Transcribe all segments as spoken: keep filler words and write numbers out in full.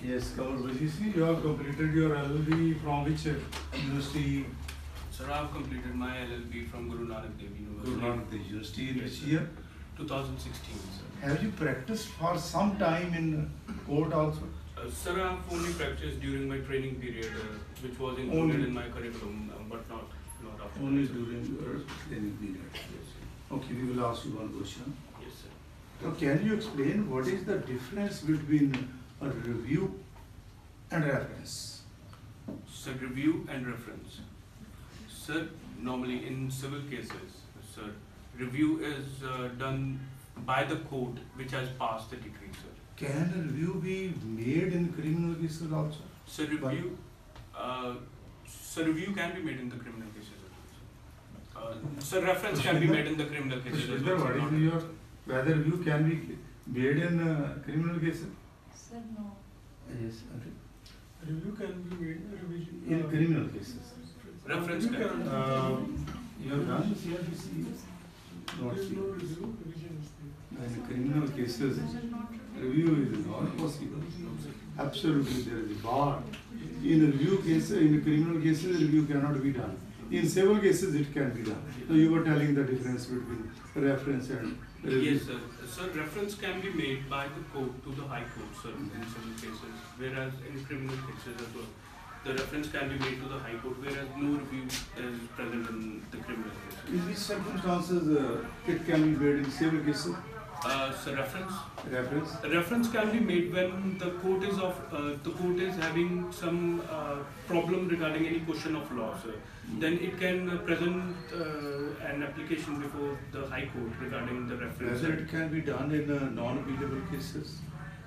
Yes, Kanwar, you see, you have completed your L L B from which university? Sir, I have completed my L L B from Guru Nanak Dev University. Guru Nanak Dev University in Yes, which sir. year? two thousand sixteen, sir. Have you practiced for some time in court also? Uh, sir, I have only practiced during my training period, uh, which was included Only- in my curriculum, um, but not not after. Only sir. during your training period. Yes, sir. Okay, we will ask you one question. Yes, sir. So can you explain what is the difference between a review and reference? Sir, review and reference. Sir, normally in civil cases, sir, review is uh, done by the court which has passed the decree, sir. Can a review be made in criminal cases also? Sir, review, uh, sir, review can be made in the criminal cases as well, sir. Uh, sir, reference can be made in the criminal cases as Shivalik, well, what sir, is not- your, whether review can be made in uh, criminal cases? Sir, no. Yes, okay. Review can be made in revision. In uh, criminal cases. Reference review can- Uh, you have done C R B C? Not There is C no R B C. review, revision is there. In criminal cases, review is not possible. Absolutely, there is a bar. In review cases, in criminal cases, review cannot be done. In civil cases, it can be done. So you were telling the difference between reference and review. Yes, sir. Sir, reference can be made by the court to the high court, sir, in civil cases, whereas in criminal cases as well, the reference can be made to the high court, whereas no review is present in the criminal cases. In which circumstances uh, it can be made in civil cases? Uh, sir, reference. Reference? A reference can be made when the court is of uh, the court is having some uh, problem regarding any question of law, sir. Then it can uh, present uh, an application before the high court regarding the reference. Whether it can be done in uh, non-appealable cases?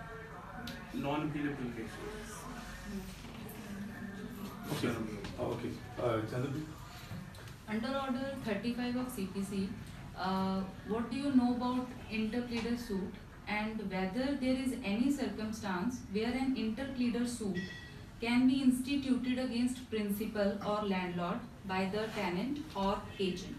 Non-appealable cases. Okay. Okay. Uh, Chandradeep? Under Order thirty-five of C P C, uh, what do you know about interpleader suit and whether there is any circumstance where an interpleader suit can be instituted against principal or landlord by the tenant or agent?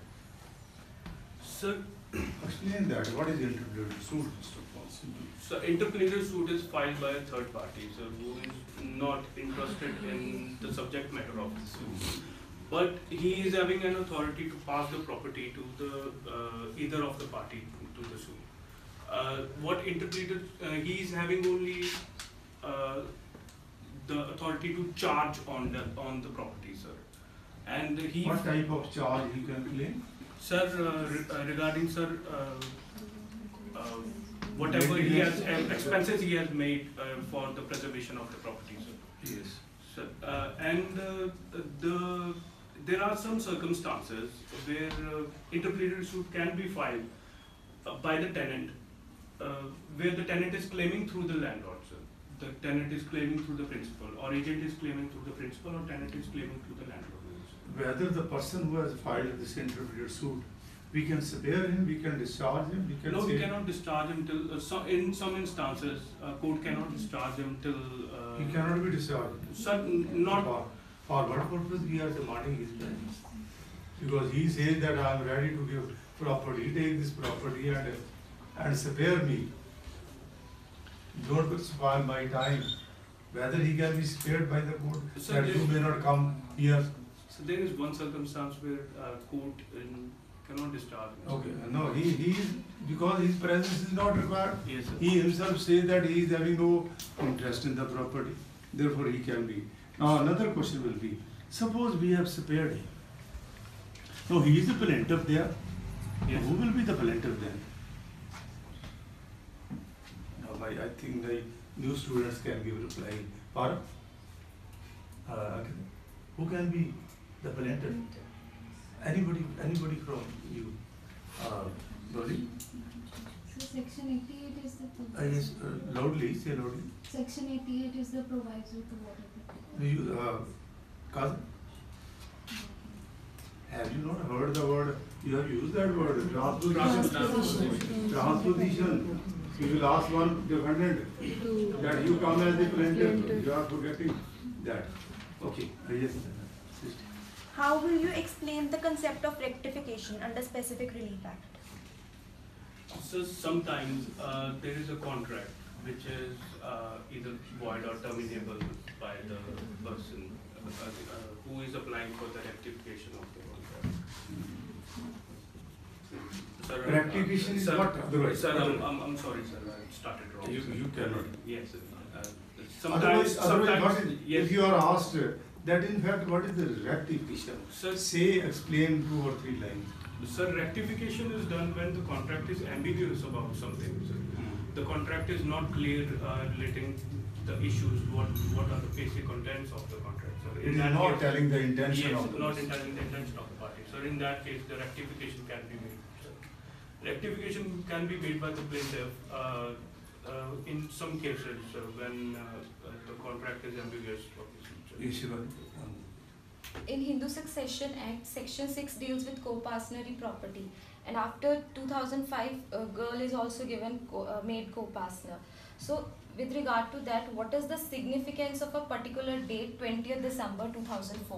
Sir, Explain that. What is interpleader suit, Mister Paul? so interpleader suit is filed by a third party, sir, who is not interested in the subject matter of the suit. But he is having an authority to pass the property to the uh, either of the party to the suit. Uh, what interpleader, uh, he is having only uh, the authority to charge on the on the property, sir. And he, What type of charge he can claim? sir, uh, re- uh, regarding sir, uh, uh, whatever he has uh, expenses he has made uh, for the preservation of the property, sir. Yes. Sir, uh, and uh, the there are some circumstances where uh, interpleader suit can be filed uh, by the tenant, uh, where the tenant is claiming through the landlord, sir. The tenant is claiming through the principal, or agent is claiming through the principal, or tenant is claiming through the landlord. Whether the person who has filed this interpleader suit, we can spare him, we can discharge him, we can No, say. we cannot discharge him till, uh, so in some instances, uh, court cannot discharge him till. Uh, He cannot be discharged. Sir, n- not. For, for what purpose we are demanding his presence? Because he says that I am ready to give property, take this property and, and spare me. Don't spoil my time. Whether he can be spared by the court, Sir, that there- you may not come here. So there is one circumstance where uh, court in, cannot discharge him. Okay, no, he, he is, because his presence is not required. Yes, sir. He himself says that he is having no interest in the property, therefore he can be. Now another question will be, suppose we have spared him. No, he is the plaintiff there. Yes. Who will be the plaintiff then? Now, I, I think the new students can give reply. Par? Uh, who can be the plaintiff? Anybody, anybody from you? Uh, Dolly? So section eighty-eight is the Uh, yes, uh, loudly, say loudly. section eighty-eight is the provides with the water protection. You, uh, cousin? Have you not heard the word, you have used that word, transposition? Transposition. Transposition. You will ask one defendant that you come as the plaintiff, you are forgetting that. Okay, yes. How will you explain the concept of rectification under Specific Relief Act? So sometimes uh, there is a contract which is uh, either void or terminable by the person uh, uh, who is applying for the rectification of the contract. Sir, uh, Rectification is sir, what otherwise? Sir, I'm, I'm, I'm sorry, sir, I started wrong. You, sir. you cannot. Yes, sir. Uh, Otherwise, sometimes, otherwise what sometimes, is, yes. if you are asked uh, that in fact what is the rectification? Sir, Say, explain two or three lines. Sir, rectification is done when the contract is ambiguous about something, sir. The contract is not clear uh, relating the issues, what what are the basic contents of the contract, sir. It is that not case- telling the intention yes, of the not person. telling the intention of the party. So in that case, the rectification can be made, sir. Rectification can be made by the plaintiff uh, uh, in some cases uh, when uh, uh, the contract is ambiguous. obviously, sir. Shivalik, um, In Hindu Succession Act, Section six deals with co-partnership property, and after two thousand five, a girl is also given co- uh, made co-partner. So, with regard to that, what is the significance of a particular date, twentieth December two thousand four?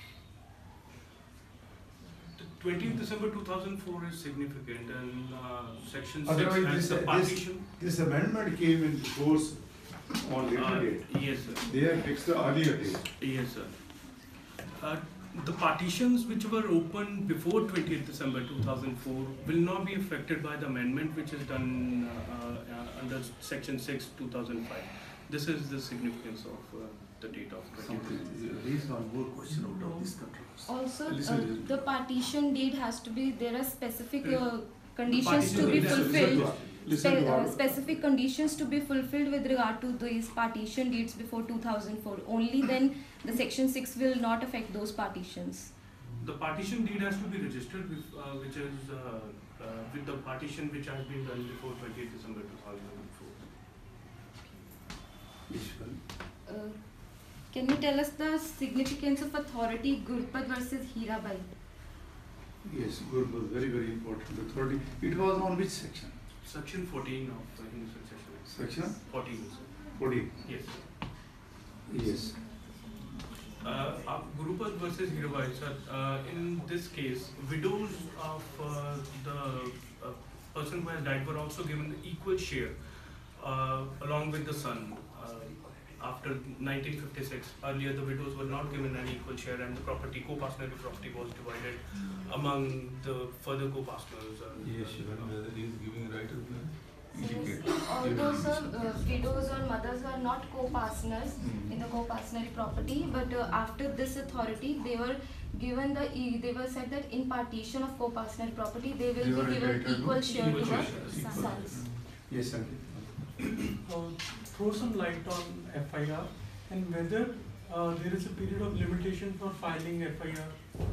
twentieth December two thousand four is significant, and uh, Section six Otherwise, has this, the this, partition. this amendment came into force on later Uh, date. yes, sir. They have fixed the earlier date. Yes, sir. Uh, the partitions which were opened before twentieth December two thousand four will not be affected by the amendment which is done uh, uh, under Section six two thousand five. This is the significance of uh, the date of twentieth December. Raise one more question out of this controversy. Also, Listen, uh, listen. the partition deed has to be, there are specific uh, The conditions to partition be deed has to be fulfilled. fulfilled. Listen Spe- to uh, our, specific conditions to be fulfilled with regard to these partition deeds before two thousand four. Only then the section six will not affect those partitions. The partition deed has to be registered with, uh, which is uh, uh, with the partition which has been done before twentieth December two thousand four. Uh, can you tell us the significance of authority Gurpad versus Hirabai? yes, good, was very, very important. Authority. It was on which section? Section fourteen of the Hindu Succession Act. Section fourteen, sir. forty. Yes. Yes. Uh, uh, Gurupad versus Hirabai, sir. Uh, in this case, widows of uh, the uh, person who has died were also given equal share uh, along with the son. Uh, after nineteen fifty-six, earlier the widows were not given an equal share, and the property, co-partner property, was divided among the further co-partners. Uh, Yes, Shivalik, he is giving right of the indicate. Although sir, uh, widows or mothers were not co-partners Mm. in the co-partner property, but uh, after this authority, they were given the e- they were said that in partition of co-partner property, they will They were be given entitled to equal share to equal the share, equal sons. Yes, Ankit. Uh, throw some light on F I R and whether uh, there is a period of limitation for filing F I R.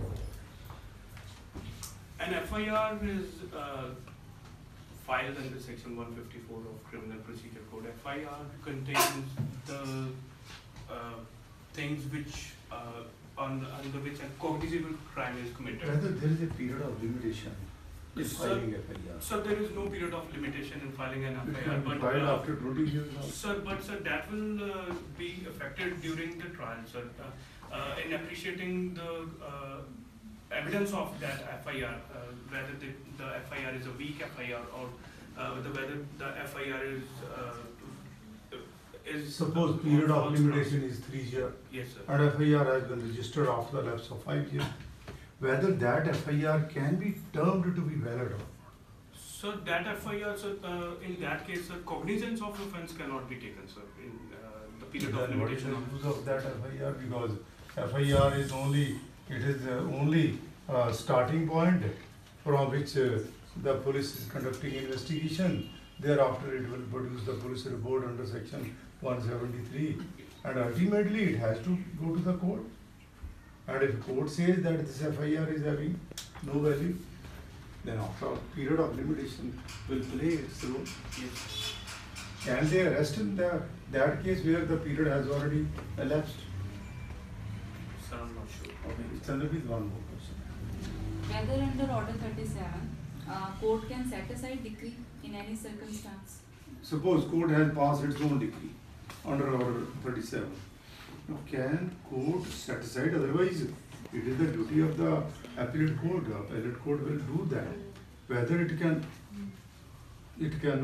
An F I R is uh, filed under section one fifty-four of Criminal Procedure Code. F I R contains the uh, things which, uh, on, under which a cognizable crime is committed. Whether there is a period of limitation in Yes, sir. filing F I R. So there is no period of limitation in filing an It F I R, can be but filed uh, after twenty years also. sir, but sir, that will uh, be affected during the trial, sir. Uh, uh, in appreciating the uh, evidence of that F I R, uh, whether the, the F I R is a weak F I R or uh, the, whether the F I R is uh, is Suppose period of false limitation is three years Yes, sir. and F I R has been registered after the lapse of five years. Whether that F I R can be termed to be valid or not. So that F I R, sir, uh, in that case, sir, cognizance of offence cannot be taken, sir, in uh, the period of Then what is the limitation. use of that F I R? Because F I R is only, it is uh, only uh, starting point from which uh, the police is conducting investigation. Thereafter it will produce the police report under section one seventy-three, and ultimately it has to go to the court. And if court says that this F I R is having no value, then after a period of limitation will play its role. Yes. Can they arrest in the, that case where the period has already elapsed? Sir, I'm not sure. Okay, Chandrapreet, one more question. Whether under Order thirty-seven, uh, court can set aside decree in any circumstance. Suppose court has passed its own decree under order thirty-seven. Now can court set aside, otherwise it is the duty of the appellate court, the appellate court will do that. Whether it can, it can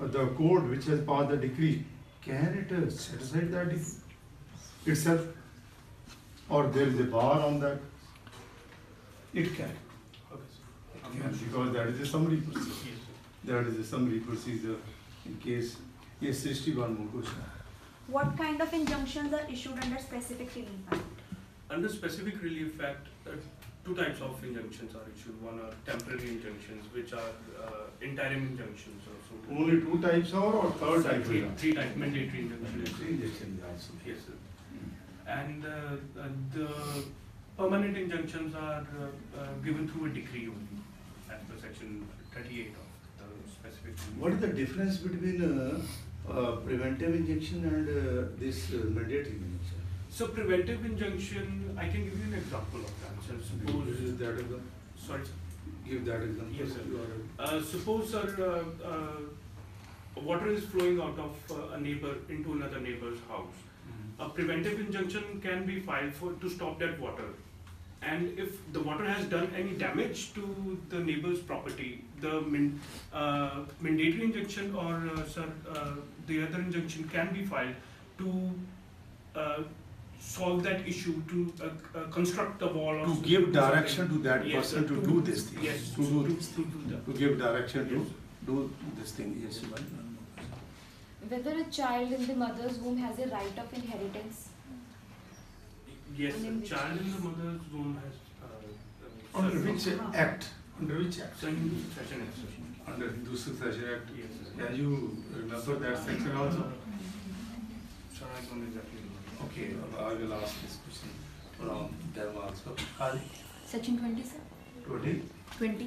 uh, the court which has passed the decree, can it uh, set aside that decree itself? Or there is a bar on that? It can. Okay, sir. It can, because that is a summary procedure. That is a summary procedure in case. Yes, sixty-one more question. What kind of injunctions are issued under specific relief act? Under specific relief act, uh, two types of injunctions are issued. One are temporary injunctions, which are uh, interim injunctions. Also. Only two types or, or third type? Three, three types, mandatory injunctions. Three injections also. Yes, sir. And uh, uh, the permanent injunctions are uh, uh, given through a decree only, as per section thirty-eight of the specific. What is the difference between uh, uh, preventive injection and uh, this uh, mandatory injection? So preventive injunction, I can give you an example of that. So suppose, Give that example. sorry, sir. Give that example. Yes, sir. You are- Uh, suppose, sir, uh, uh, water is flowing out of uh, a neighbor into another neighbor's house. A preventive injunction can be filed for to stop that water. And if the water has done any damage to the neighbor's property, the min, uh, mandatory injunction or uh, sir, uh, the other injunction can be filed to uh, solve that issue, to uh, uh, construct the wall or To to give do direction something. to that Yes, person sir, to do this thing. Yes, To do to, this to thing. do that. To give direction to Yes. do this thing. Yes, Shivalik. Whether a child in the mother's womb has a right of inheritance. Yes, And the in which child in case? the mother's womb has. Uh, uh, Under sir, which act? Under which act? So Hindu succession act, sir. Under Hindu Succession Act. Yes, sir. Can you remember that section also? Sir, I don't exactly know. Okay, I will ask this question from them also. Kali, Section twenty, sir? twenty? Twenty.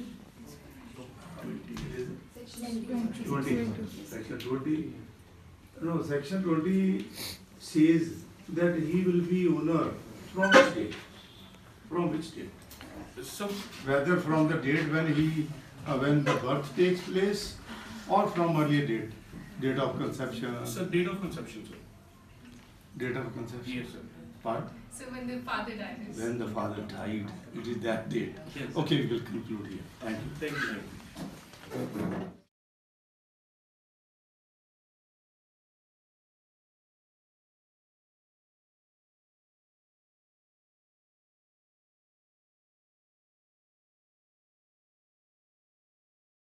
Twenty. Section twenty. No, section twenty says that he will be owner from which date? From which date? So, Whether from the date when he, uh, when the birth takes place or from earlier date, date of conception, so date of conception, sir. date of conception. Yes, sir. Part? So when the father dies. When the father died, it is that date. Yes. Okay, we will conclude here. Thank you. Thank you.